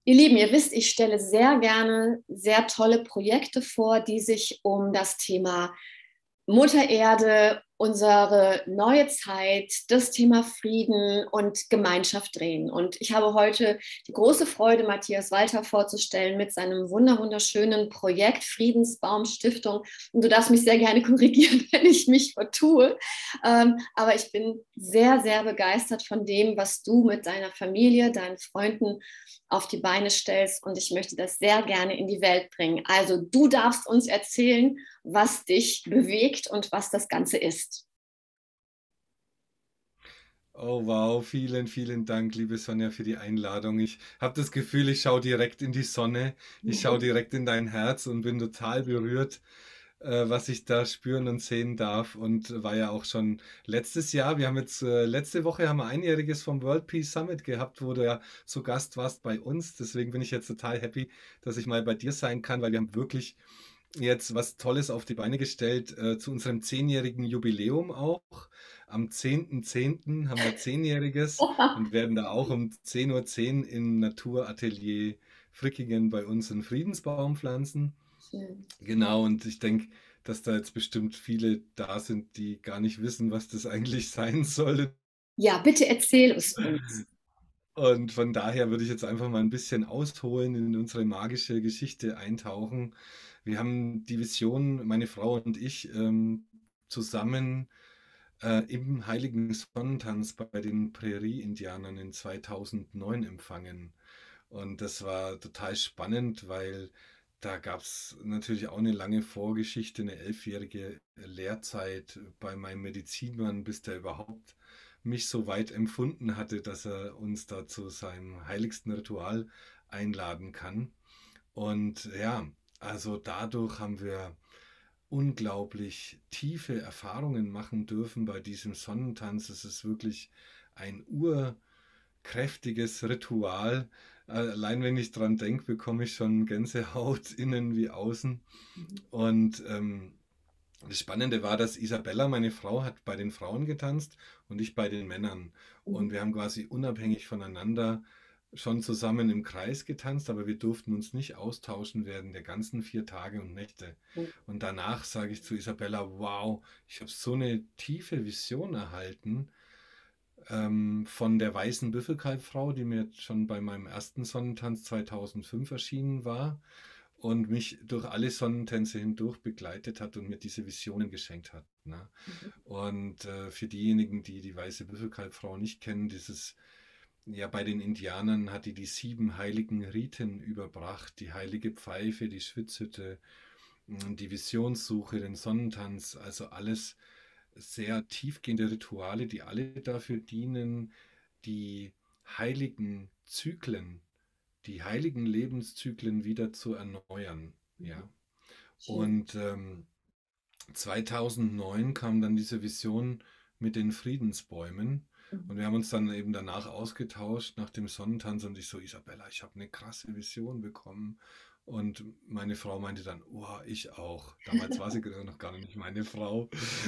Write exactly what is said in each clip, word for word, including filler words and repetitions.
Ihr Lieben, ihr wisst, ich stelle sehr gerne sehr tolle Projekte vor, die sich um das Thema Mutter Erde, unsere neue Zeit, das Thema Frieden und Gemeinschaft drehen. Und ich habe heute die große Freude, Matthias Walter vorzustellen mit seinem wunder wunderschönen Projekt Friedensbaum Stiftung. Und du darfst mich sehr gerne korrigieren, wenn ich mich vertue. Ähm, aber ich bin sehr, sehr begeistert von dem, was du mit deiner Familie, deinen Freunden auf die Beine stellst. Und ich möchte das sehr gerne in die Welt bringen. Also du darfst uns erzählen, was dich bewegt und was das Ganze ist. Oh wow, vielen, vielen Dank, liebe Sonja, für die Einladung. Ich habe das Gefühl, ich schaue direkt in die Sonne, ich schaue direkt in dein Herz und bin total berührt, äh, was ich da spüren und sehen darf. Und war ja auch schon letztes Jahr, wir haben jetzt äh, letzte Woche haben wir einjähriges vom World Peace Summit gehabt, wo du ja zu Gast warst bei uns. Deswegen bin ich jetzt total happy, dass ich mal bei dir sein kann, weil wir haben wirklich jetzt was Tolles auf die Beine gestellt äh, zu unserem zehnjährigen Jubiläum auch. Am zehnten zehnten haben wir zehnjähriges und werden da auch um zehn Uhr zehn im Naturatelier Frickingen bei uns einen Friedensbaum pflanzen. Schön. Genau, und ich denke, dass da jetzt bestimmt viele da sind, die gar nicht wissen, was das eigentlich sein soll. Ja, bitte erzähl es uns. Und von daher würde ich jetzt einfach mal ein bisschen ausholen, in unsere magische Geschichte eintauchen. Wir haben die Vision, meine Frau und ich, ähm, zusammen äh, im Heiligen Sonnentanz bei den Prärie-Indianern in zweitausendneun empfangen. Und das war total spannend, weil da gab es natürlich auch eine lange Vorgeschichte, eine elfjährige Lehrzeit bei meinem Medizinmann, bis der überhaupt mich so weit empfunden hatte, dass er uns da zu seinem heiligsten Ritual einladen kann. Und ja, also dadurch haben wir unglaublich tiefe Erfahrungen machen dürfen bei diesem Sonnentanz. Es ist wirklich ein urkräftiges Ritual. Allein wenn ich dran denke, bekomme ich schon Gänsehaut innen wie außen. Und ähm, das Spannende war, dass Isabella, meine Frau, hat bei den Frauen getanzt und ich bei den Männern. Und wir haben quasi unabhängig voneinander schon zusammen im Kreis getanzt, aber wir durften uns nicht austauschen während der ganzen vier Tage und Nächte. Und danach sage ich zu Isabella, wow, ich habe so eine tiefe Vision erhalten ähm, von der weißen Büffelkalbfrau, die mir schon bei meinem ersten Sonnentanz zweitausendfünf erschienen war und mich durch alle Sonnentänze hindurch begleitet hat und mir diese Visionen geschenkt hat. Ne? Und äh, für diejenigen, die die weiße Büffelkalbfrau nicht kennen, dieses, ja, bei den Indianern hat die die sieben heiligen Riten überbracht, die heilige Pfeife, die Schwitzhütte, die Visionssuche, den Sonnentanz, also alles sehr tiefgehende Rituale, die alle dafür dienen, die heiligen Zyklen, die heiligen Lebenszyklen wieder zu erneuern. Ja. Schön. Und ähm, zweitausendneun kam dann diese Vision mit den Friedensbäumen. Und wir haben uns dann eben danach ausgetauscht nach dem Sonnentanz und ich so, Isabella, ich habe eine krasse Vision bekommen. Und meine Frau meinte dann, oh, ich auch. Damals war sie noch gar nicht meine Frau.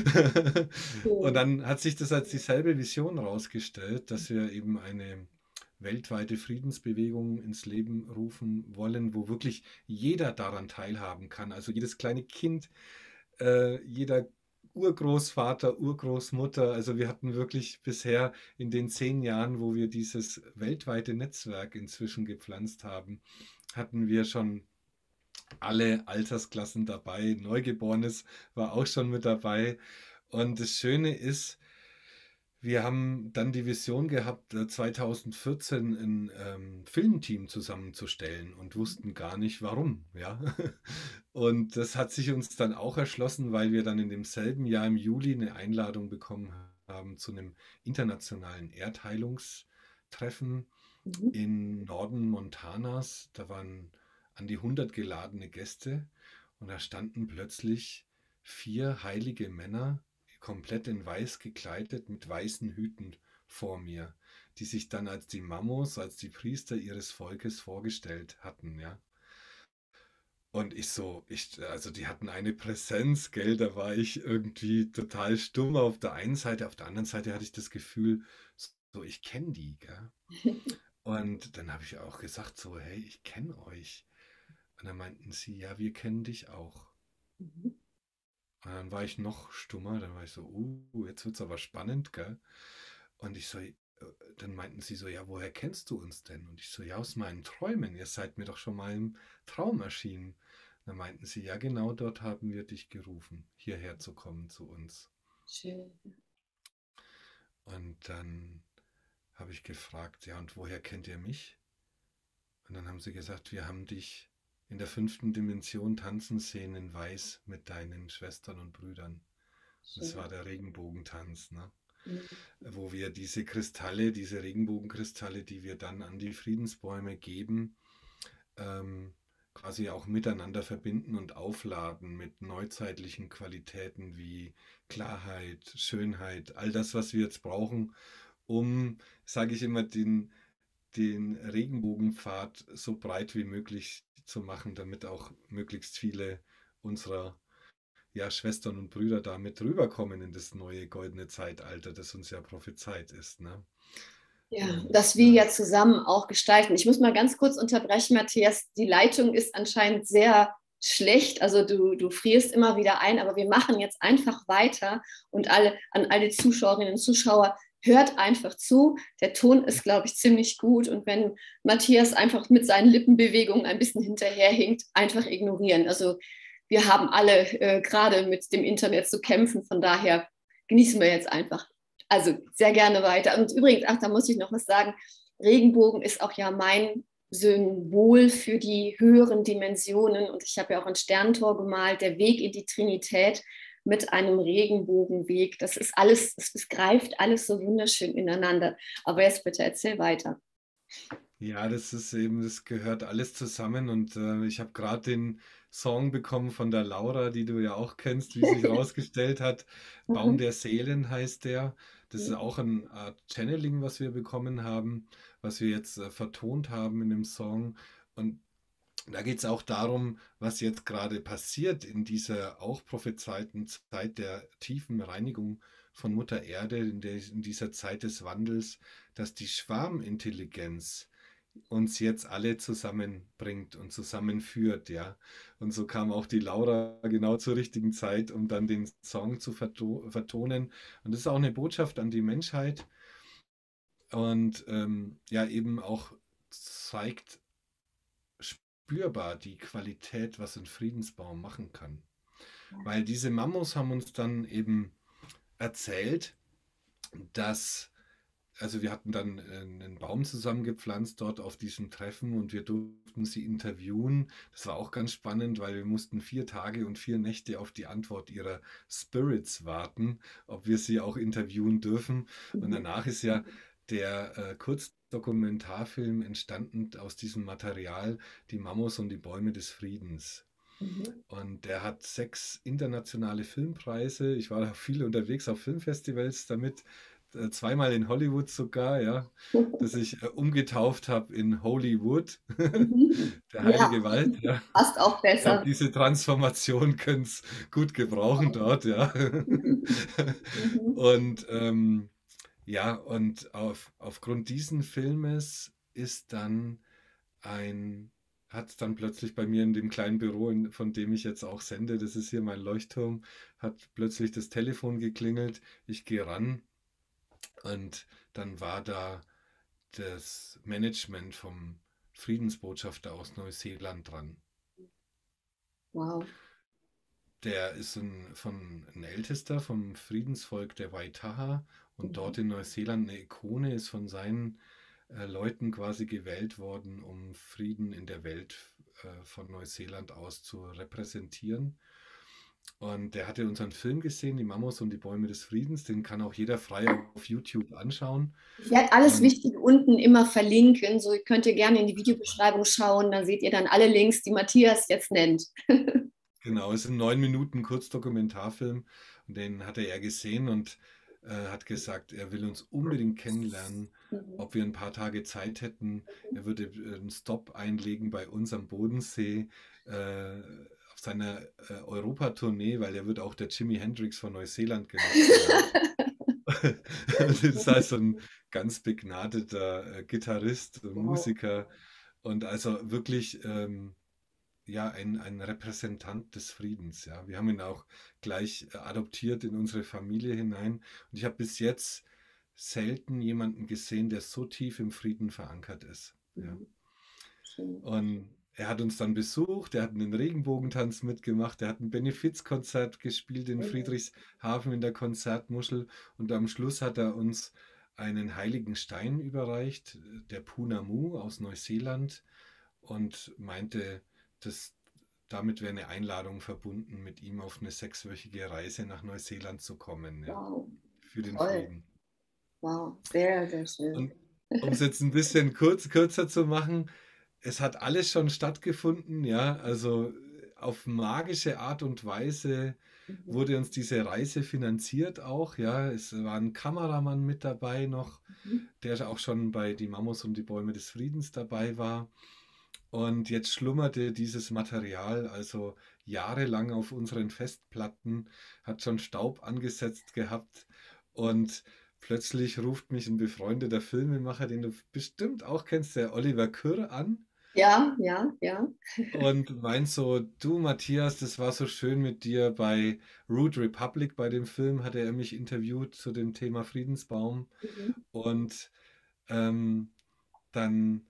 Und Schön. dann hat sich das als dieselbe Vision herausgestellt, dass wir eben eine weltweite Friedensbewegung ins Leben rufen wollen, wo wirklich jeder daran teilhaben kann. Also jedes kleine Kind, äh, jeder Urgroßvater, Urgroßmutter. Also wir hatten wirklich bisher in den zehn Jahren, wo wir dieses weltweite Netzwerk inzwischen gepflanzt haben, hatten wir schon alle Altersklassen dabei. Neugeborenes war auch schon mit dabei. Und das Schöne ist, wir haben dann die Vision gehabt, äh, zweitausendvierzehn ein ähm, Filmteam zusammenzustellen und wussten gar nicht warum, ja. Und das hat sich uns dann auch erschlossen, weil wir dann in demselben Jahr im Juli eine Einladung bekommen haben zu einem internationalen Erdheilungstreffen Mhm. im Norden Montanas. Da waren an die hundert geladene Gäste und da standen plötzlich vier heilige Männer, komplett in weiß gekleidet, mit weißen Hüten vor mir, die sich dann als die Mamos, als die Priester ihres Volkes vorgestellt hatten, ja. Und ich so, ich, also die hatten eine Präsenz, gell, da war ich irgendwie total stumm auf der einen Seite, auf der anderen Seite hatte ich das Gefühl, so, ich kenne die, gell. Und dann habe ich auch gesagt so, hey, ich kenne euch. Und dann meinten sie, ja, wir kennen dich auch. Mhm. Und dann war ich noch stummer, dann war ich so, uh, jetzt wird's aber spannend, gell? Und ich so, äh, dann meinten sie so, ja, woher kennst du uns denn? Und ich so, ja, aus meinen Träumen, ihr seid mir doch schon mal im Traum erschienen. Dann meinten sie, ja, genau dort haben wir dich gerufen, hierher zu kommen zu uns. Schön. Und dann habe ich gefragt, ja, und woher kennt ihr mich? Und dann haben sie gesagt, wir haben dich in der fünften Dimension tanzen sehen in Weiß mit deinen Schwestern und Brüdern. Das Schön. war der Regenbogentanz, ne? Mhm. Wo wir diese Kristalle, diese Regenbogenkristalle, die wir dann an die Friedensbäume geben, ähm, quasi auch miteinander verbinden und aufladen mit neuzeitlichen Qualitäten wie Klarheit, Schönheit, all das, was wir jetzt brauchen, um, sage ich immer, den, den Regenbogenpfad so breit wie möglich zu machen, damit auch möglichst viele unserer ja, Schwestern und Brüder da mit rüberkommen in das neue goldene Zeitalter, das uns ja prophezeit ist. Ne? Ja, Und dass wir ja, ja zusammen auch gestalten. Ich muss mal ganz kurz unterbrechen, Matthias. Die Leitung ist anscheinend sehr schlecht. Also du, du frierst immer wieder ein, aber wir machen jetzt einfach weiter und alle, an alle Zuschauerinnen und Zuschauer, hört einfach zu. Der Ton ist, glaube ich, ziemlich gut. Und wenn Matthias einfach mit seinen Lippenbewegungen ein bisschen hinterherhinkt, einfach ignorieren. Also wir haben alle äh, gerade mit dem Internet zu kämpfen. Von daher genießen wir jetzt einfach. Also sehr gerne weiter. Und übrigens, ach, da muss ich noch was sagen. Regenbogen ist auch ja mein Symbol für die höheren Dimensionen. Und ich habe ja auch ein Sterntor gemalt, der Weg in die Trinität mit einem Regenbogenweg. Das ist alles, es greift alles so wunderschön ineinander. Aber jetzt bitte erzähl weiter. ja, das ist eben, das gehört alles zusammen und äh, ich habe gerade den Song bekommen von der Laura, die du ja auch kennst, wie sich herausgestellt hat. Baum der Seelen heißt der. Das ist auch eine Art Channeling, was wir bekommen haben, was wir jetzt äh, vertont haben in dem Song. Und da geht es auch darum, was jetzt gerade passiert in dieser auch prophezeiten Zeit der tiefen Reinigung von Mutter Erde, in, der, in dieser Zeit des Wandels, dass die Schwarmintelligenz uns jetzt alle zusammenbringt und zusammenführt, ja. Und so kam auch die Laura genau zur richtigen Zeit, um dann den Song zu verto vertonen. Und das ist auch eine Botschaft an die Menschheit und ähm, ja eben auch zeigt spürbar die Qualität, was ein Friedensbaum machen kann. Weil diese Mamos haben uns dann eben erzählt, dass, also wir hatten dann äh, einen Baum zusammengepflanzt dort auf diesem Treffen und wir durften sie interviewen. Das war auch ganz spannend, weil wir mussten vier Tage und vier Nächte auf die Antwort ihrer Spirits warten, ob wir sie auch interviewen dürfen. Und danach ist ja der äh, Kurzdokumentarfilm entstanden aus diesem Material, die Mamos und die Bäume des Friedens. Mhm. Und der hat sechs internationale Filmpreise. Ich war da viel unterwegs auf Filmfestivals damit, äh, zweimal in Hollywood sogar, ja, dass ich äh, umgetauft habe in Hollywood, Mhm. der Ja, heilige Wald, ja. passt auch Ich glaube, besser. diese Transformation können es gut gebrauchen dort, ja. Mhm. Und ähm, ja, und auf, aufgrund diesen Filmes ist dann ein, hat es dann plötzlich bei mir in dem kleinen Büro, in, von dem ich jetzt auch sende, das ist hier mein Leuchtturm, hat plötzlich das Telefon geklingelt. Ich gehe ran und dann war da das Management vom Friedensbotschafter aus Neuseeland dran. Wow. Der ist ein, von, ein Ältester vom Friedensvolk der Waitaha und Mhm. dort in Neuseeland eine Ikone, ist von seinen äh, Leuten quasi gewählt worden, um Frieden in der Welt äh, von Neuseeland aus zu repräsentieren. Und der hatte unseren Film gesehen, Die Mamos und die Bäume des Friedens. Den kann auch jeder frei auf YouTube anschauen. Ich werde alles Und Wichtige unten immer verlinken. So könnt ihr gerne in die Videobeschreibung schauen. Da seht ihr dann alle Links, die Matthias jetzt nennt. genau, es ist ein neun Minuten Kurzdokumentarfilm und den hatte er gesehen und äh, hat gesagt, er will uns unbedingt kennenlernen, Mhm. ob wir ein paar Tage Zeit hätten. Er würde äh, einen Stopp einlegen bei uns am Bodensee äh, auf seiner äh, Europatournee, weil er wird auch der Jimi Hendrix von Neuseeland gena genannt. Und das heißt, so ein ganz begnadeter äh, Gitarrist und Wow. Musiker und also wirklich ähm, ja ein, ein Repräsentant des Friedens. Ja, wir haben ihn auch gleich äh, adoptiert in unsere Familie hinein. Und ich habe bis jetzt selten jemanden gesehen, der so tief im Frieden verankert ist. Ja. Mhm. Schön. Und er hat uns dann besucht, er hat einen Regenbogentanz mitgemacht, er hat ein Benefizkonzert gespielt in Mhm. Friedrichshafen in der Konzertmuschel und am Schluss hat er uns einen heiligen Stein überreicht, der Punamu aus Neuseeland und meinte, dass damit wäre eine Einladung verbunden, mit ihm auf eine sechswöchige Reise nach Neuseeland zu kommen, ja, Wow. für den Toll. Frieden. Wow. Sehr, sehr schön. Und um es jetzt ein bisschen kurz, kürzer zu machen, es hat alles schon stattgefunden, ja, also auf magische Art und Weise Mhm. wurde uns diese Reise finanziert auch, ja. Es war ein Kameramann mit dabei noch, Mhm. der auch schon bei Die Mammos und die Bäume des Friedens dabei war. Und jetzt schlummerte dieses Material also jahrelang auf unseren Festplatten, hat schon Staub angesetzt gehabt und plötzlich ruft mich ein befreundeter Filmemacher, den du bestimmt auch kennst, der Oliver Kürr an Ja, ja, ja. und meint so, du Matthias, das war so schön mit dir bei Root Republic, bei dem Film hatte er mich interviewt zu dem Thema Friedensbaum Mhm. und ähm, dann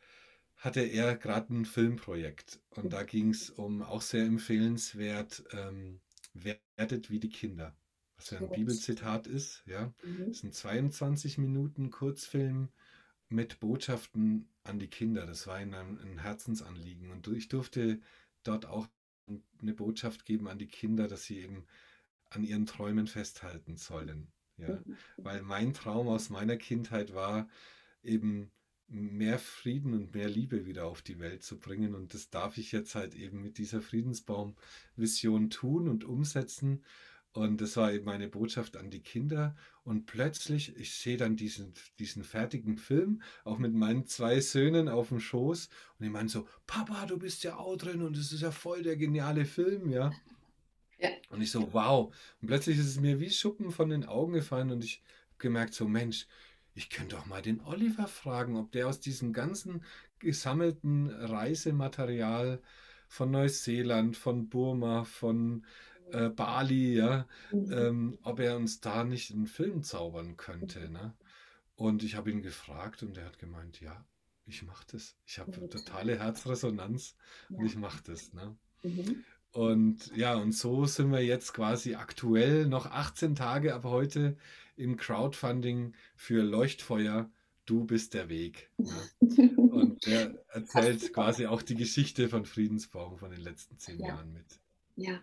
hatte er gerade ein Filmprojekt und da ging es um, auch sehr empfehlenswert, ähm, werdet wie die Kinder, was ja ein Sehr schön. Bibelzitat ist, ja. Mhm. Es ist ein zweiundzwanzig Minuten Kurzfilm mit Botschaften an die Kinder. Das war ihnen ein, ein Herzensanliegen und ich durfte dort auch eine Botschaft geben an die Kinder, dass sie eben an ihren Träumen festhalten sollen, ja. Mhm. Weil mein Traum aus meiner Kindheit war, eben mehr Frieden und mehr Liebe wieder auf die Welt zu bringen. Und das darf ich jetzt halt eben mit dieser Friedensbaum-Vision tun und umsetzen. Und das war eben meine Botschaft an die Kinder. Und plötzlich, ich sehe dann diesen, diesen fertigen Film, auch mit meinen zwei Söhnen auf dem Schoß. Und die meinen so, Papa, du bist ja auch drin und es ist ja voll der geniale Film, ja. Ja. Und ich so, wow. Und plötzlich ist es mir wie Schuppen von den Augen gefallen und ich habe gemerkt, so Mensch, ich könnte doch mal den Oliver fragen, ob der aus diesem ganzen gesammelten Reisematerial von Neuseeland, von Burma, von äh, Bali, ja, Mhm. ähm, ob er uns da nicht einen Film zaubern könnte, ne? Und ich habe ihn gefragt und er hat gemeint, ja, ich mache das. Ich habe Mhm. totale Herzresonanz und Ja. ich mache das, ne? Mhm. Und ja, und so sind wir jetzt quasi aktuell noch achtzehn Tage ab heute im Crowdfunding für Leuchtfeuer. Du bist der Weg. Ne? Und der erzählt quasi auch die Geschichte von Friedensbaum von den letzten zehn Ja, Jahren mit. ja.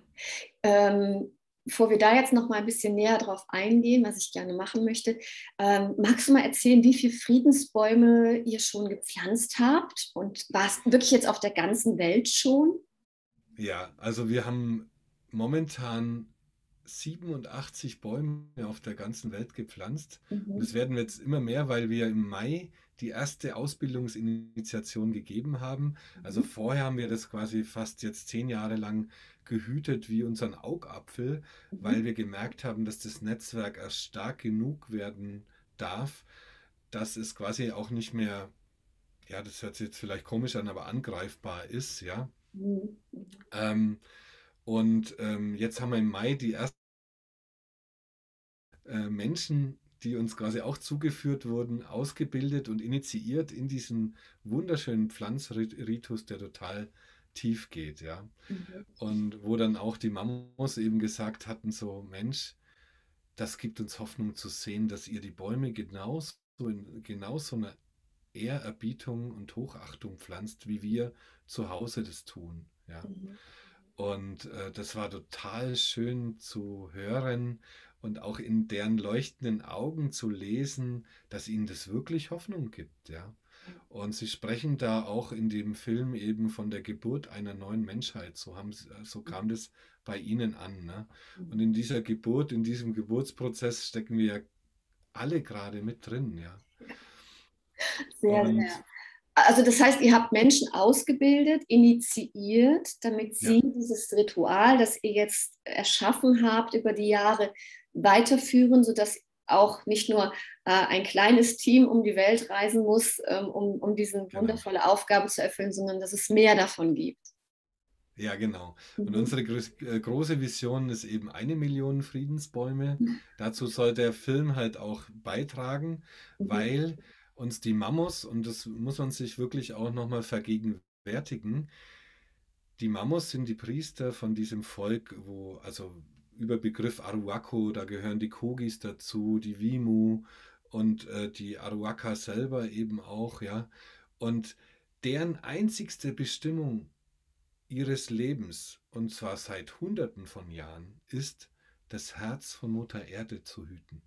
Ähm, bevor wir da jetzt noch mal ein bisschen näher drauf eingehen, was ich gerne machen möchte, ähm, magst du mal erzählen, wie viele Friedensbäume ihr schon gepflanzt habt und was wirklich jetzt auf der ganzen Welt schon? Ja, also wir haben momentan siebenundachtzig Bäume auf der ganzen Welt gepflanzt. Und Mhm. es werden jetzt immer mehr, weil wir im Mai die erste Ausbildungsinitiation gegeben haben. Also Mhm. vorher haben wir das quasi fast jetzt zehn Jahre lang gehütet wie unseren Augapfel, weil Mhm. wir gemerkt haben, dass das Netzwerk erst stark genug werden darf, dass es quasi auch nicht mehr, ja, das hört sich jetzt vielleicht komisch an, aber angreifbar ist, ja. Mhm. Ähm, und ähm, jetzt haben wir im Mai die ersten äh, Menschen, die uns quasi auch zugeführt wurden, ausgebildet und initiiert in diesen wunderschönen Pflanzritus, der total tief geht, ja. Mhm. Und wo dann auch die Mamos eben gesagt hatten, so Mensch, das gibt uns Hoffnung zu sehen, dass ihr die Bäume genauso in genauso einer Ehrerbietung und Hochachtung pflanzt, wie wir zu Hause das tun, ja. Mhm. Und äh, das war total schön zu hören und auch in deren leuchtenden Augen zu lesen, dass ihnen das wirklich Hoffnung gibt, ja. Und sie sprechen da auch in dem Film eben von der Geburt einer neuen Menschheit. So haben sie, so kam das bei ihnen an, ne? Und Mhm. in dieser Geburt, in diesem Geburtsprozess stecken wir ja alle gerade mit drin, ja. Sehr, sehr. Und Also das heißt, ihr habt Menschen ausgebildet, initiiert, damit ja, sie dieses Ritual, das ihr jetzt erschaffen habt über die Jahre, weiterführen, sodass auch nicht nur äh, ein kleines Team um die Welt reisen muss, ähm, um, um diese Genau. wundervolle Aufgabe zu erfüllen, sondern dass es mehr davon gibt. Ja, genau. Und Mhm. unsere groß- äh, große Vision ist eben eine Million Friedensbäume. Dazu soll der Film halt auch beitragen, Mhm. weil uns die Mamos, und das muss man sich wirklich auch nochmal vergegenwärtigen, die Mamos sind die Priester von diesem Volk, wo, also über Begriff Aruaco, da gehören die Kogis dazu, die Wimu und äh, die Aruaca selber eben auch, ja. Und deren einzigste Bestimmung ihres Lebens, und zwar seit Hunderten von Jahren, ist, das Herz von Mutter Erde zu hüten.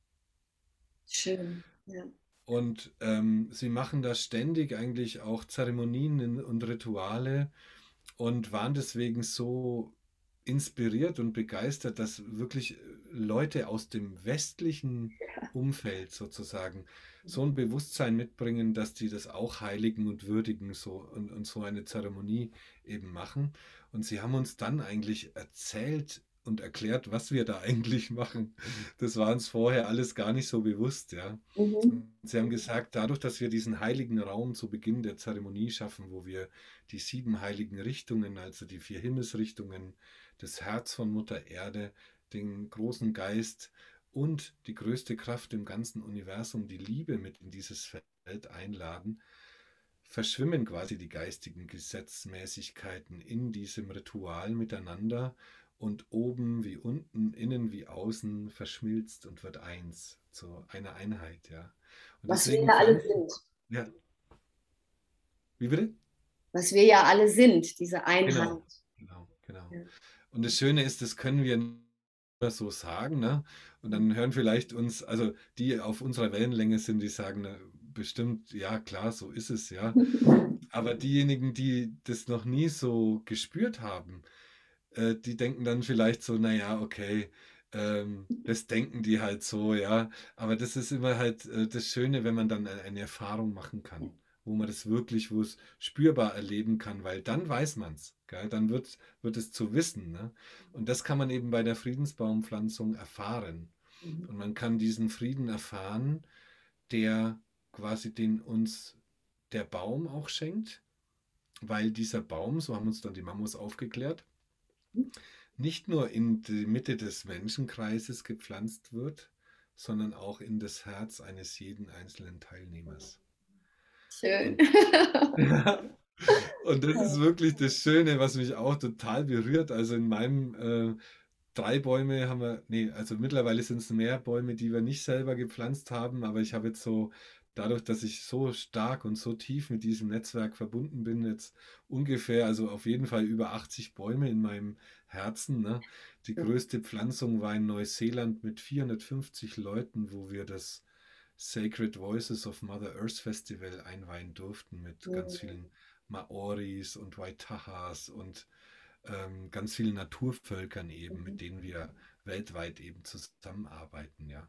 Schön, ja. Und ähm, sie machen da ständig eigentlich auch Zeremonien und Rituale und waren deswegen so inspiriert und begeistert, dass wirklich Leute aus dem westlichen Umfeld sozusagen so ein Bewusstsein mitbringen, dass die das auch heiligen und würdigen so und, und so eine Zeremonie eben machen. Und sie haben uns dann eigentlich erzählt und erklärt, was wir da eigentlich machen. Das war uns vorher alles gar nicht so bewusst, ja. Mhm. Sie haben gesagt, dadurch, dass wir diesen heiligen Raum zu Beginn der Zeremonie schaffen, wo wir die sieben heiligen Richtungen, also die vier Himmelsrichtungen, das Herz von Mutter Erde, den großen Geist und die größte Kraft im ganzen Universum, die Liebe, mit in dieses Feld einladen, verschwimmen quasi die geistigen Gesetzmäßigkeiten in diesem Ritual miteinander und oben wie unten, innen wie außen verschmilzt und wird eins, zu einer Einheit, ja. Und Was wir deswegen ja alle fand, sind. ja, wie bitte? Was wir ja alle sind, diese Einheit. Genau, genau, genau. Ja. Und das Schöne ist, das können wir nur so sagen, ne? Und dann hören vielleicht uns, also die auf unserer Wellenlänge sind, die sagen, na, bestimmt, ja klar, so ist es, ja. Aber diejenigen, die das noch nie so gespürt haben, äh, die denken dann vielleicht so, naja, okay, ähm, das denken die halt so, ja. Aber das ist immer halt äh, das Schöne, wenn man dann eine, eine Erfahrung machen kann, wo man das wirklich, wo es spürbar erleben kann, weil dann weiß man es, dann wird, wird es zu wissen. Ne? Und das kann man eben bei der Friedensbaumpflanzung erfahren. Und man kann diesen Frieden erfahren, der quasi den uns der Baum auch schenkt, weil dieser Baum, so haben uns dann die Mamos aufgeklärt, nicht nur in die Mitte des Menschenkreises gepflanzt wird, sondern auch in das Herz eines jeden einzelnen Teilnehmers. Schön. Und, und das ist wirklich das Schöne, was mich auch total berührt. Also in meinem äh, drei Bäume haben wir, nee, also mittlerweile sind es mehr Bäume, die wir nicht selber gepflanzt haben, aber ich habe jetzt so, dadurch, dass ich so stark und so tief mit diesem Netzwerk verbunden bin, jetzt ungefähr, also auf jeden Fall über achtzig Bäume in meinem Herzen. Ne? Die größte Pflanzung war in Neuseeland mit vierhundertfünfzig Leuten, wo wir das Sacred Voices of Mother Earth Festival einweihen durften mit ganz vielen Maoris und Waitahas und ähm, ganz vielen Naturvölkern eben, mit denen wir weltweit eben zusammenarbeiten, ja.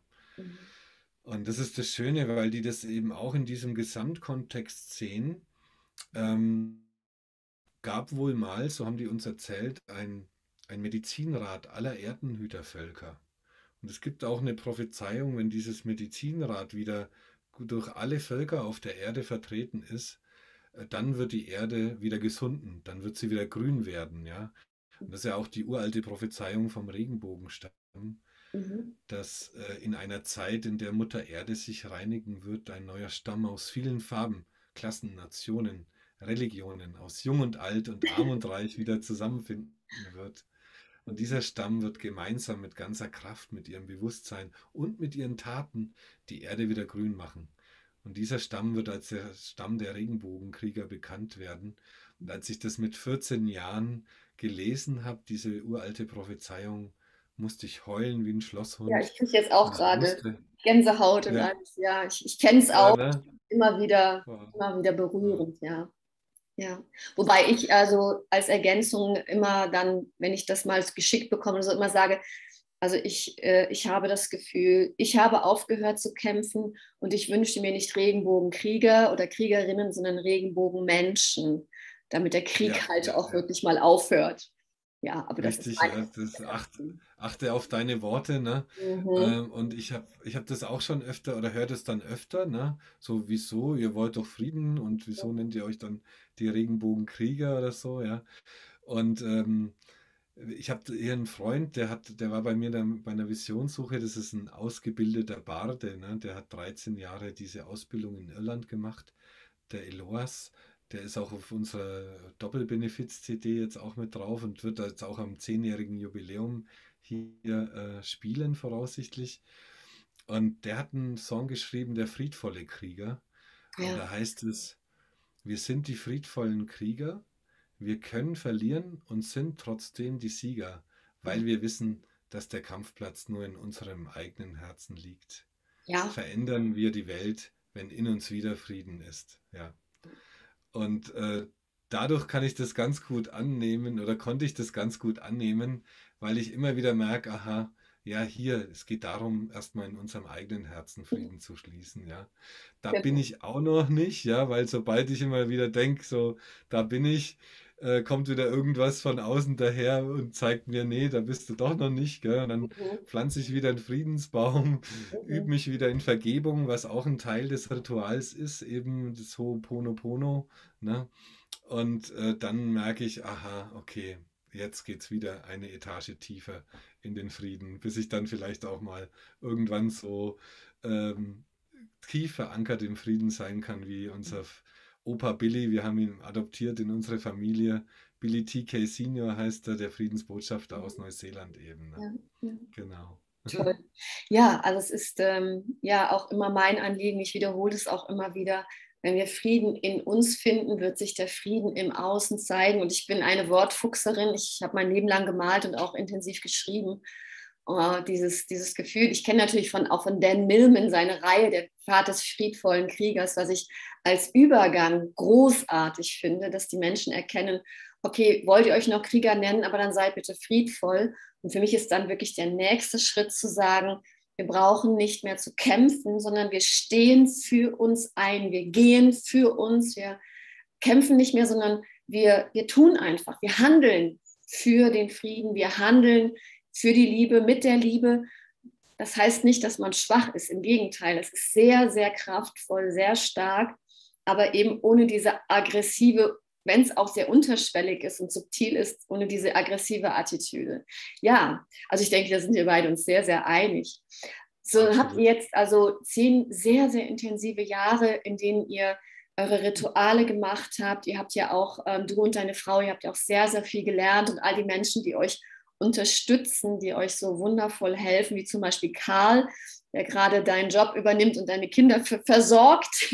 Und das ist das Schöne, weil die das eben auch in diesem Gesamtkontext sehen. Ähm, gab wohl mal, so haben die uns erzählt, ein, ein Medizinrat aller Erdenhütervölker. Und es gibt auch eine Prophezeiung, wenn dieses Medizinrat wieder durch alle Völker auf der Erde vertreten ist, äh, dann wird die Erde wieder gesunden, dann wird sie wieder grün werden, ja. Und das ist ja auch die uralte Prophezeiung vom Regenbogenstamm, Mhm. dass äh, in einer Zeit, in der Mutter Erde sich reinigen wird, ein neuer Stamm aus vielen Farben, Klassen, Nationen, Religionen, aus Jung und Alt und Arm und Reich wieder zusammenfinden wird. Und dieser Stamm wird gemeinsam mit ganzer Kraft, mit ihrem Bewusstsein und mit ihren Taten die Erde wieder grün machen. Und dieser Stamm wird als der Stamm der Regenbogenkrieger bekannt werden. Und als ich das mit vierzehn Jahren gelesen habe, diese uralte Prophezeiung, musste ich heulen wie ein Ja, Schlosshund. ich kriege jetzt Und auch ich gerade wusste, Gänsehaut und ja, alles. Ja, ich, ich kenne es ja, auch. ne? Immer wieder, Ja, immer wieder ja, berührend, ja. Ja. Wobei ich also als Ergänzung immer dann, wenn ich das mal geschickt bekomme, so immer sage, also ich, äh, ich habe das Gefühl, ich habe aufgehört zu kämpfen und ich wünsche mir nicht Regenbogenkrieger oder Kriegerinnen, sondern Regenbogenmenschen, damit der ja, Krieg halt ja, auch ja. wirklich mal aufhört. Ja, aber das ist Richtig, meine ja, das acht, achte auf deine Worte, ne? mhm. Ähm, und ich habe ich hab das auch schon öfter oder höre das dann öfter, ne? So, wieso, ihr wollt doch Frieden und wieso nennt ihr euch dann die Regenbogenkrieger oder so, ja? Und ähm, ich habe hier einen Freund, der hat, der war bei mir dann bei einer Visionssuche, das ist ein ausgebildeter Barde, ne? Der hat dreizehn Jahre diese Ausbildung in Irland gemacht, der Eloas. Der ist auch auf unserer Doppelbenefiz-C D jetzt auch mit drauf und wird jetzt auch am zehnjährigen Jubiläum hier äh, spielen, voraussichtlich. Und der hat einen Song geschrieben, Der friedvolle Krieger. Und Ja, da heißt es, wir sind die friedvollen Krieger, wir können verlieren und sind trotzdem die Sieger, ja, weil wir wissen, dass der Kampfplatz nur in unserem eigenen Herzen liegt. ja, Verändern wir die Welt, wenn in uns wieder Frieden ist. Ja. Und äh, dadurch kann ich das ganz gut annehmen oder konnte ich das ganz gut annehmen, weil ich immer wieder merke, aha, ja, hier, es geht darum, erstmal in unserem eigenen Herzen Frieden zu schließen, ja. Da bin genau. ich auch noch nicht, ja, weil sobald ich immer wieder denke, so, da bin ich, äh, kommt wieder irgendwas von außen daher und zeigt mir, nee, da bist du doch noch nicht, gell? Und dann Mhm. pflanze ich wieder einen Friedensbaum, übe Mhm. mich wieder in Vergebung, was auch ein Teil des Rituals ist, eben das Ho'oponopono, ne? Und äh, dann merke ich, aha, okay, jetzt geht's wieder eine Etage tiefer in den Frieden, bis ich dann vielleicht auch mal irgendwann so ähm, tief verankert im Frieden sein kann, wie unser Opa Billy. Wir haben ihn adoptiert in unsere Familie. Billy T K Senior heißt er, der Friedensbotschafter aus Neuseeland eben. Ne? Ja, ja. Genau. Toll. Ja, also es ist ähm, ja auch immer mein Anliegen, ich wiederhole es auch immer wieder, wenn wir Frieden in uns finden, wird sich der Frieden im Außen zeigen. Und ich bin eine Wortfuchserin, ich habe mein Leben lang gemalt und auch intensiv geschrieben. Uh, dieses, dieses Gefühl, ich kenne natürlich von, auch von Dan Millman seine Reihe, der Pfad des friedvollen Kriegers, was ich als Übergang großartig finde, dass die Menschen erkennen, okay, wollt ihr euch noch Krieger nennen, aber dann seid bitte friedvoll. Und für mich ist dann wirklich der nächste Schritt zu sagen, wir brauchen nicht mehr zu kämpfen, sondern wir stehen für uns ein, wir gehen für uns, wir kämpfen nicht mehr, sondern wir, wir tun einfach, wir handeln für den Frieden, wir handeln für die Liebe, mit der Liebe. Das heißt nicht, dass man schwach ist, im Gegenteil, es ist sehr, sehr kraftvoll, sehr stark, aber eben ohne diese aggressive, wenn es auch sehr unterschwellig ist und subtil ist, ohne diese aggressive Attitüde. Ja, also ich denke, da sind wir beide uns sehr, sehr einig. So habt ihr Absolut. jetzt also zehn sehr, sehr intensive Jahre, in denen ihr eure Rituale gemacht habt. Ihr habt ja auch, ähm, du und deine Frau, ihr habt ja auch sehr, sehr viel gelernt und all die Menschen, die euch unterstützen, die euch so wundervoll helfen, wie zum Beispiel Karl, der gerade deinen Job übernimmt und deine Kinder versorgt.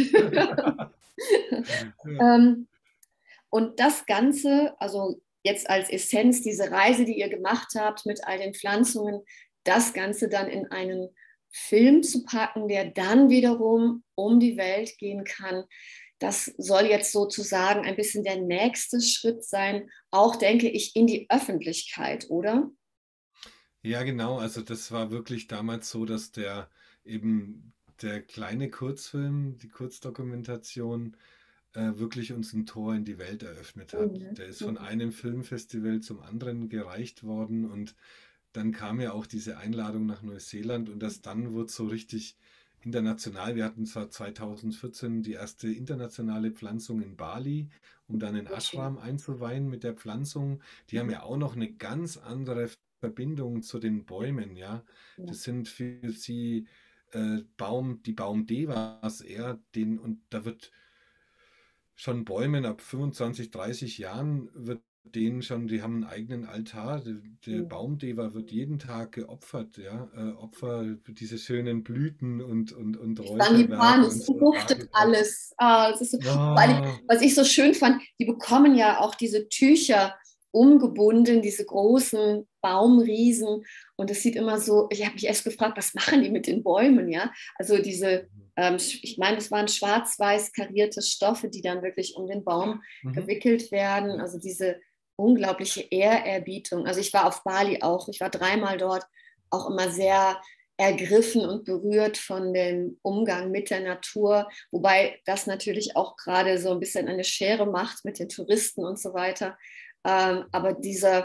Ja. ähm, und das Ganze, also jetzt als Essenz, diese Reise, die ihr gemacht habt mit all den Pflanzungen, das Ganze dann in einen Film zu packen, der dann wiederum um die Welt gehen kann. Das soll jetzt sozusagen ein bisschen der nächste Schritt sein, auch denke ich, in die Öffentlichkeit, oder? Ja, genau. Also das war wirklich damals so, dass der eben der kleine Kurzfilm, die Kurzdokumentation, äh, wirklich uns ein Tor in die Welt eröffnet hat. Mhm. Der ist von Mhm. einem Filmfestival zum anderen gereicht worden und dann kam ja auch diese Einladung nach Neuseeland und das dann wurde so richtig international. Wir hatten zwar zweitausendvierzehn die erste internationale Pflanzung in Bali, um dann den Sehr schön. Ashram einzuweihen mit der Pflanzung. Die haben Mhm. ja auch noch eine ganz andere Verbindung zu den Ja, Bäumen, ja. ja. Das sind für sie äh, Baum, die Baumdevas eher, den, und da wird schon Bäumen ab fünfundzwanzig, dreißig Jahren wird denen schon, die haben einen eigenen Altar. Der, der Mhm. Baumdeva wird jeden Tag geopfert, ja. Äh, Opfer für diese schönen Blüten und, und, und Frangipani, Räucherwerk es und so duftet dargebracht. alles. Ah, es ist so, vor allem, Oh, was ich so schön fand, die bekommen ja auch diese Tücher umgebunden, diese großen Baumriesen. Und es sieht immer so, ich habe mich erst gefragt, was machen die mit den Bäumen, ja? Also diese, ähm, ich meine, es waren schwarz-weiß karierte Stoffe, die dann wirklich um den Baum mhm. gewickelt werden. Ja. Also diese unglaubliche Ehrerbietung. Also ich war auf Bali auch, ich war dreimal dort, auch immer sehr ergriffen und berührt von dem Umgang mit der Natur, wobei das natürlich auch gerade so ein bisschen eine Schere macht mit den Touristen und so weiter. Ähm, aber dieser,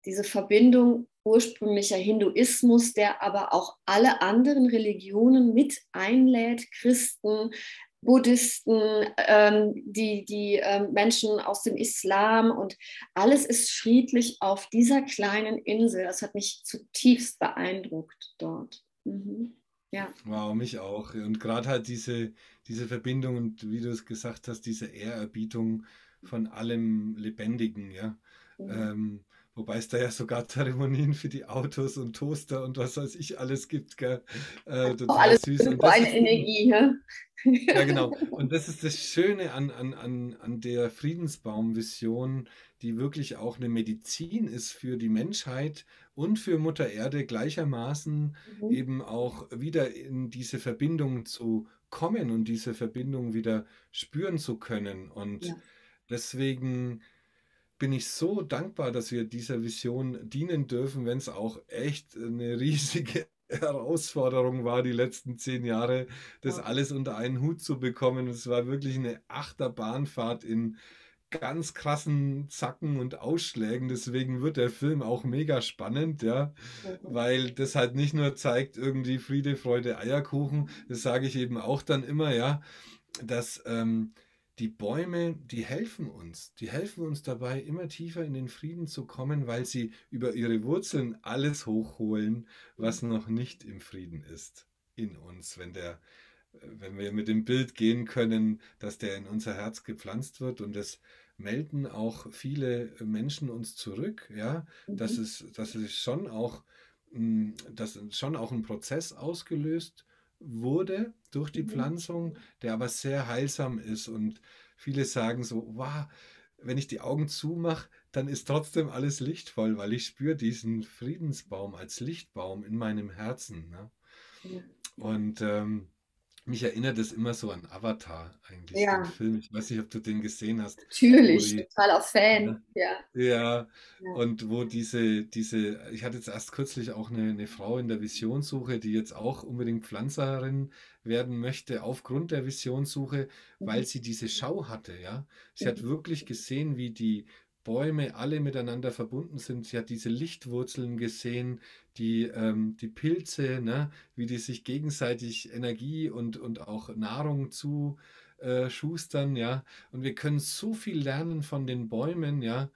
diese Verbindung ursprünglicher Hinduismus, der aber auch alle anderen Religionen mit einlädt, Christen, Buddhisten, ähm, die, die ähm, Menschen aus dem Islam, und alles ist friedlich auf dieser kleinen Insel. Das hat mich zutiefst beeindruckt dort. Mhm. Ja. Wow, mich auch. Und gerade halt diese, diese Verbindung und wie du es gesagt hast, diese Ehrerbietung von allem Lebendigen, ja. Mhm. Ähm, wobei es da ja sogar Zeremonien für die Autos und Toaster und was weiß ich alles gibt, gell? Äh, Auch total alles süß. Und irgendwo das eine ist eben, Energie. Ne? ja, genau. Und das ist das Schöne an, an, an, an der Friedensbaum-Vision, die wirklich auch eine Medizin ist für die Menschheit und für Mutter Erde gleichermaßen, Mhm. eben auch wieder in diese Verbindung zu kommen und diese Verbindung wieder spüren zu können. Und Ja. deswegen bin ich so dankbar, dass wir dieser Vision dienen dürfen, wenn es auch echt eine riesige Herausforderung war, die letzten zehn Jahre, das Ja. alles unter einen Hut zu bekommen. Es war wirklich eine Achterbahnfahrt in ganz krassen Zacken und Ausschlägen. Deswegen wird der Film auch mega spannend, ja, Mhm. weil das halt nicht nur zeigt irgendwie Friede, Freude, Eierkuchen. Das sage ich eben auch dann immer, ja, dass ähm, die Bäume, die helfen uns. Die helfen uns dabei, immer tiefer in den Frieden zu kommen, weil sie über ihre Wurzeln alles hochholen, was noch nicht im Frieden ist in uns. Wenn der, äh, wenn wir mit dem Bild gehen können, dass der in unser Herz gepflanzt wird, und das melden auch viele Menschen uns zurück, ja, dass Mhm. es, dass es schon auch, mh, dass schon auch ein Prozess ausgelöst wurde durch die Mhm. Pflanzung, der aber sehr heilsam ist. Und viele sagen so, wow, wenn ich die Augen zumache, dann ist trotzdem alles lichtvoll, weil ich spüre diesen Friedensbaum als Lichtbaum in meinem Herzen. Ne? Ja. Und ähm, mich erinnert es immer so an Avatar, eigentlich, den Ja, Film. Ich weiß nicht, ob du den gesehen hast, wo natürlich, die, totaler Fan. ja, Ja. ja, Ja. und wo diese, diese, ich hatte jetzt erst kürzlich auch eine, eine Frau in der Visionssuche, die jetzt auch unbedingt Pflanzerin werden möchte, aufgrund der Visionssuche, Mhm. weil sie diese Schau hatte, ja. Sie hat Mhm. wirklich gesehen, wie die Bäume alle miteinander verbunden sind. Sie hat diese Lichtwurzeln gesehen, die, ähm, die Pilze, ne, wie die sich gegenseitig Energie und, und auch Nahrung zu äh, schustern, ja. Und wir können so viel lernen von den Bäumen, ja.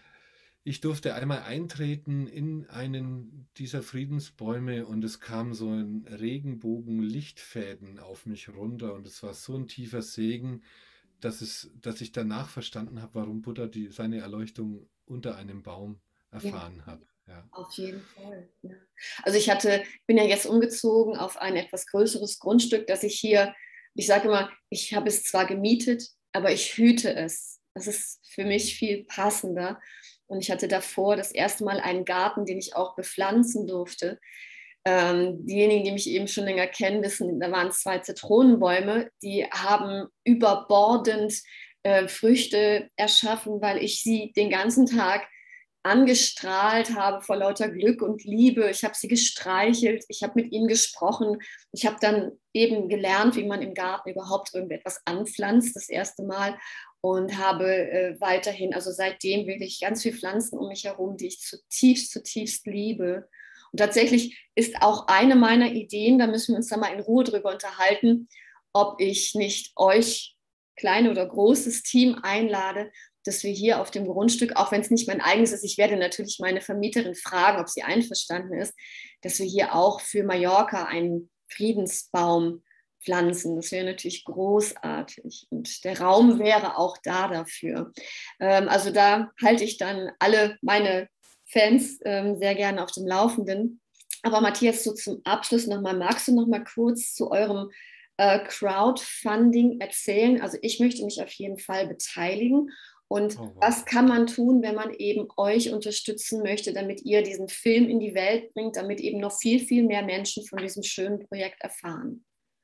Ich durfte einmal eintreten in einen dieser Friedensbäume, und es kam so ein Regenbogen Lichtfäden auf mich runter, und es war so ein tiefer Segen, dass es, dass ich danach verstanden habe, warum Buddha die, seine Erleuchtung unter einem Baum Ja, erfahren hat. Ja. auf jeden Fall. Ja. Also ich hatte, bin ja jetzt umgezogen auf ein etwas größeres Grundstück, das ich hier, ich sage immer, ich habe es zwar gemietet, aber ich hüte es. Das ist für mich viel passender. Und ich hatte davor das erste Mal einen Garten, den ich auch bepflanzen durfte. Ähm, diejenigen, die mich eben schon länger kennen, wissen, da waren zwei Zitronenbäume, die haben überbordend äh, Früchte erschaffen, weil ich sie den ganzen Tag angestrahlt habe vor lauter Glück und Liebe. Ich habe sie gestreichelt, ich habe mit ihnen gesprochen. Ich habe dann eben gelernt, wie man im Garten überhaupt irgendetwas anpflanzt, das erste Mal. Und habe äh, weiterhin, also seitdem wirklich ganz viele Pflanzen um mich herum, die ich zutiefst, zutiefst liebe. Und tatsächlich ist auch eine meiner Ideen, da müssen wir uns dann mal in Ruhe drüber unterhalten, ob ich nicht euch, kleine oder großes Team, einlade, dass wir hier auf dem Grundstück, auch wenn es nicht mein eigenes ist, ich werde natürlich meine Vermieterin fragen, ob sie einverstanden ist, dass wir hier auch für Mallorca einen Friedensbaum pflanzen. Das wäre natürlich großartig. Und der Raum wäre auch da dafür. Ähm, also da halte ich dann alle meine Fans ähm, sehr gerne auf dem Laufenden. Aber Matthias, so zum Abschluss nochmal, magst du noch mal kurz zu eurem äh, Crowdfunding erzählen? Also ich möchte mich auf jeden Fall beteiligen. Und Oh, wow. was kann man tun, wenn man eben euch unterstützen möchte, damit ihr diesen Film in die Welt bringt, damit eben noch viel, viel mehr Menschen von diesem schönen Projekt erfahren?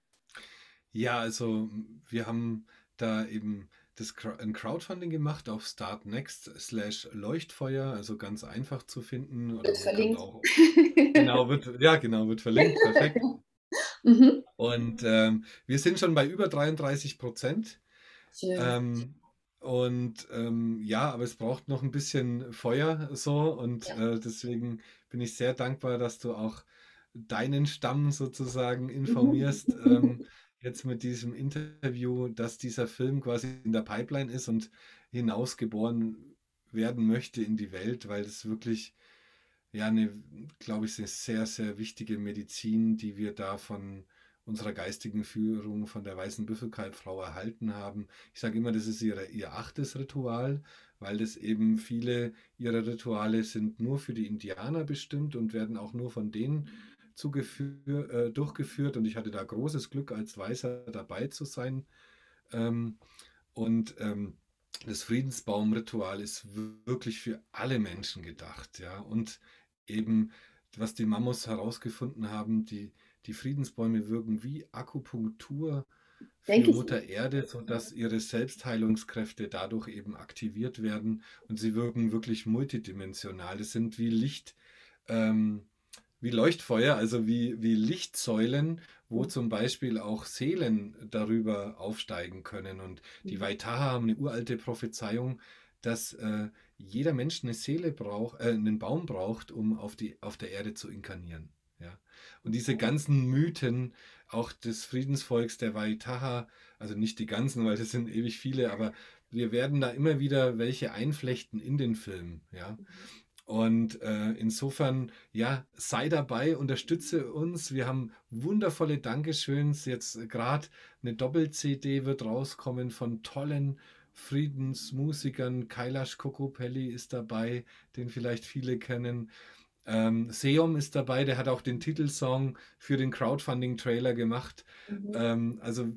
Ja, also wir haben da eben das Cro- ein Crowdfunding gemacht auf Startnext slash Leuchtfeuer, also ganz einfach zu finden, oder Wird man kann verlinkt. auch, genau, wird, ja, genau, wird verlinkt, perfekt. Mhm. Und ähm, wir sind schon bei über dreiunddreißig Prozent. Schön. Ähm, Und ähm, ja, aber es braucht noch ein bisschen Feuer so und Ja. äh, deswegen bin ich sehr dankbar, dass du auch deinen Stamm sozusagen Mhm. informierst, ähm, jetzt mit diesem Interview, dass dieser Film quasi in der Pipeline ist und hinausgeboren werden möchte in die Welt, weil es wirklich, ja, eine, glaube ich, eine sehr, sehr wichtige Medizin, die wir da von unserer geistigen Führung, von der weißen Büffelkalbfrau erhalten haben. Ich sage immer, das ist ihre, ihr achtes Ritual, weil das eben viele ihrer Rituale sind nur für die Indianer bestimmt und werden auch nur von denen zugeführ, äh, durchgeführt. Und ich hatte da großes Glück, als Weißer dabei zu sein. Ähm, und ähm, das Friedensbaumritual ist wirklich für alle Menschen gedacht, ja. Und eben, was die Mamos herausgefunden haben, die, die Friedensbäume wirken wie Akupunktur für Denke ich. Mutter Erde, sodass ihre Selbstheilungskräfte dadurch eben aktiviert werden und sie wirken wirklich multidimensional. Das sind wie Licht, ähm, wie Leuchtfeuer, also wie, wie Lichtsäulen, wo zum Beispiel auch Seelen darüber aufsteigen können. Und die Mhm. Waitaha haben eine uralte Prophezeiung, dass äh, jeder Mensch eine Seele braucht, äh, einen Baum braucht, um auf die, auf der Erde zu inkarnieren. Ja. Und diese ganzen Mythen, auch des Friedensvolks der Waitaha, also nicht die ganzen, weil das sind ewig viele, aber wir werden da immer wieder welche einflechten in den Film. Ja. Und äh, insofern, ja, sei dabei, unterstütze uns. Wir haben wundervolle Dankeschöns. Jetzt gerade eine Doppel-C D wird rauskommen von tollen Friedensmusikern. Kailash Kokopelli ist dabei, den vielleicht viele kennen. Ähm, Seom ist dabei, der hat auch den Titelsong für den Crowdfunding-Trailer gemacht. Mhm. Ähm, also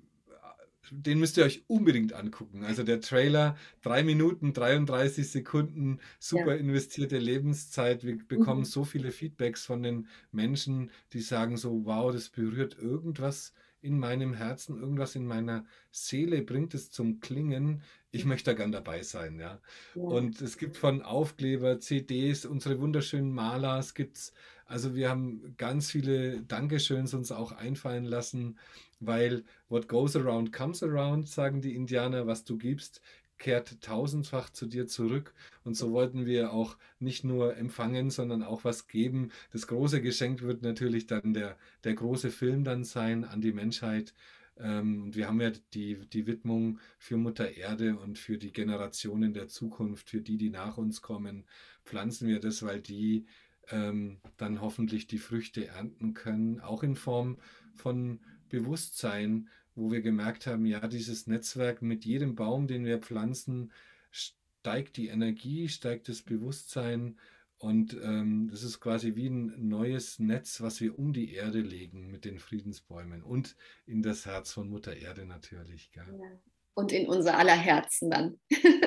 den müsst ihr euch unbedingt angucken. Also der Trailer, drei Minuten, dreiunddreißig Sekunden, Ja. super investierte Lebenszeit. Wir bekommen Mhm. so viele Feedbacks von den Menschen, die sagen so, wow, das berührt irgendwas in meinem Herzen, irgendwas in meiner Seele, bringt es zum Klingen. Ich möchte da gern dabei sein, ja. Ja. Und es gibt von Aufkleber, C Ds, unsere wunderschönen Malers gibt's. Also wir haben ganz viele Dankeschöns uns auch einfallen lassen, weil what goes around comes around, sagen die Indianer, was du gibst, kehrt tausendfach zu dir zurück. Und so wollten wir auch nicht nur empfangen, sondern auch was geben. Das große Geschenk wird natürlich dann der, der große Film dann sein an die Menschheit. Ähm, und wir haben ja die, die Widmung für Mutter Erde und für die Generationen der Zukunft, für die, die nach uns kommen, pflanzen wir das, weil die ähm, dann hoffentlich die Früchte ernten können, auch in Form von Bewusstsein, wo wir gemerkt haben, ja, dieses Netzwerk mit jedem Baum, den wir pflanzen, steigt die Energie, steigt das Bewusstsein und ähm, das ist quasi wie ein neues Netz, was wir um die Erde legen mit den Friedensbäumen und in das Herz von Mutter Erde natürlich. Gell? Ja. Und in unser aller Herzen dann.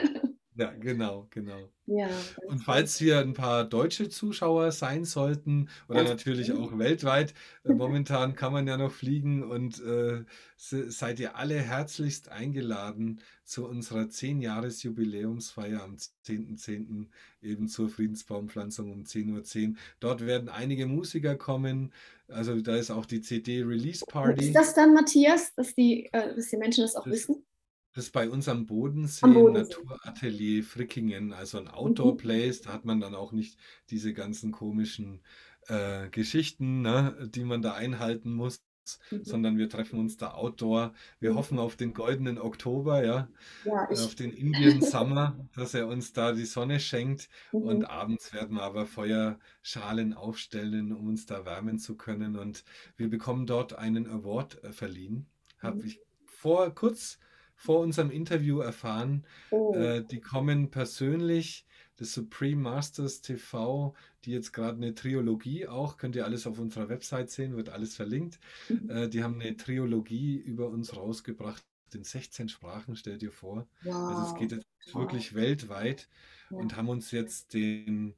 Ja, genau, genau. Ja, Und ganz toll. falls hier ein paar deutsche Zuschauer sein sollten oder Ganz natürlich toll. auch weltweit, äh, momentan kann man ja noch fliegen und äh, se- seid ihr alle herzlichst eingeladen zu unserer zehn-Jahres-Jubiläumsfeier am zehnten zehnten eben zur Friedensbaumpflanzung um zehn Uhr zehn. Dort werden einige Musiker kommen, also da ist auch die C Wo ist C D-Release-Party. das dann, Matthias, dass die, äh, dass die Menschen das auch Das wissen? Das ist bei uns am Am Bodensee im Bodensee. Naturatelier Frickingen, also ein Mhm. Outdoor-Place. Da hat man dann auch nicht diese ganzen komischen äh, Geschichten, ne, die man da einhalten muss, Mhm. sondern wir treffen uns da outdoor. Wir hoffen Mhm. auf den goldenen Oktober, ja, Ja, äh, auf ich. den Indian Summer, dass er uns da die Sonne schenkt. Mhm. Und abends werden wir aber Feuerschalen aufstellen, um uns da wärmen zu können. Und wir bekommen dort einen Award äh, verliehen. Habe Mhm. ich vor kurz vor unserem Interview erfahren. Oh. Äh, die kommen persönlich, das Supreme Masters T V, die jetzt gerade eine Trilogie auch, könnt ihr alles auf unserer Website sehen, wird alles verlinkt. Mhm. Äh, die haben eine Trilogie über uns rausgebracht in sechzehn Sprachen, stell dir vor. Also es geht Wow. jetzt Wow. wirklich weltweit Ja. und haben uns jetzt den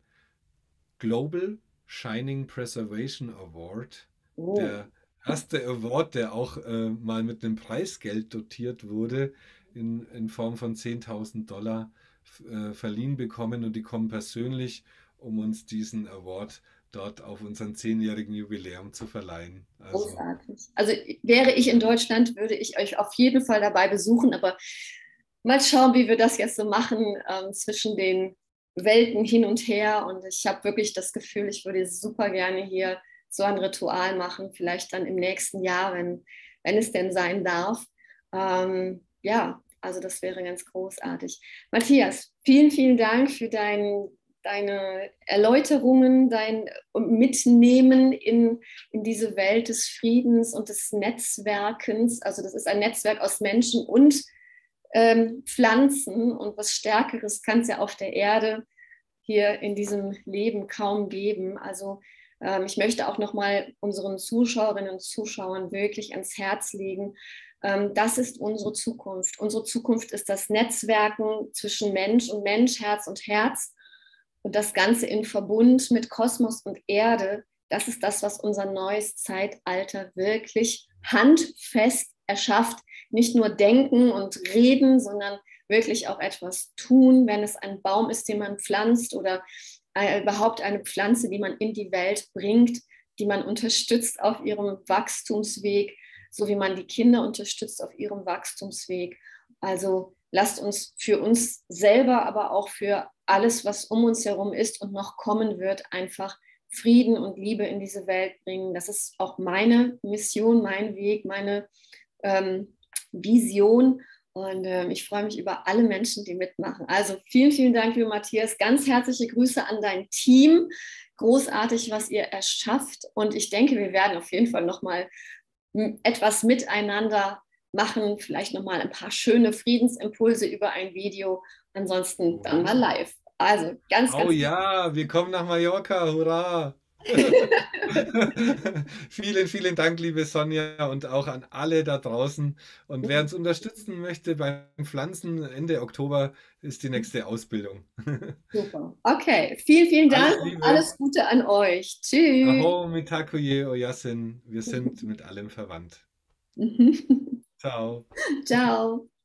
Global Shining Preservation Award, Oh. der erste Award, der auch äh, mal mit einem Preisgeld dotiert wurde, in, in Form von zehntausend Dollar äh, verliehen bekommen und die kommen persönlich, um uns diesen Award dort auf unseren zehnjährigen Jubiläum zu verleihen. Also, Großartig. Also wäre ich in Deutschland, würde ich euch auf jeden Fall dabei besuchen, aber mal schauen, wie wir das jetzt so machen ähm, zwischen den Welten hin und her. Und ich habe wirklich das Gefühl, ich würde super gerne hier so ein Ritual machen, vielleicht dann im nächsten Jahr, wenn, wenn es denn sein darf. Ähm, ja, also das wäre ganz großartig. Matthias, vielen, vielen Dank für dein, deine Erläuterungen, dein Mitnehmen in, in diese Welt des Friedens und des Netzwerkens. Also das ist ein Netzwerk aus Menschen und ähm, Pflanzen, und was Stärkeres kann es ja auf der Erde hier in diesem Leben kaum geben. Also ähm, ich möchte auch nochmal unseren Zuschauerinnen und Zuschauern wirklich ans Herz legen. Ähm, das ist unsere Zukunft. Unsere Zukunft ist das Netzwerken zwischen Mensch und Mensch, Herz und Herz, und das Ganze in Verbund mit Kosmos und Erde. Das ist das, was unser neues Zeitalter wirklich handfest erschafft. Nicht nur denken und reden, sondern wirklich auch etwas tun, wenn es ein Baum ist, den man pflanzt, oder äh, überhaupt eine Pflanze, die man in die Welt bringt, die man unterstützt auf ihrem Wachstumsweg, so wie man die Kinder unterstützt auf ihrem Wachstumsweg. Also lasst uns für uns selber, aber auch für alles, was um uns herum ist und noch kommen wird, einfach Frieden und Liebe in diese Welt bringen. Das ist auch meine Mission, mein Weg, meine ähm, Vision. Und ähm, ich freue mich über alle Menschen, die mitmachen. Also vielen, vielen Dank, lieber Matthias. Ganz herzliche Grüße an dein Team. Großartig, was ihr erschafft. Und ich denke, wir werden auf jeden Fall nochmal etwas miteinander machen. Vielleicht nochmal ein paar schöne Friedensimpulse über ein Video. Ansonsten dann mal live. Also ganz, Oh ganz ja, wir kommen nach Mallorca, hurra! Vielen, vielen Dank, liebe Sonja, und auch an alle da draußen. Und wer uns unterstützen möchte beim Pflanzen, Ende Oktober ist die nächste Ausbildung. super. Okay, vielen, vielen Dank Alles und Liebe. alles Gute an euch. Tschüss. Aho, mitakoye, oyasin. Wir sind mit allem verwandt. Ciao. Ciao.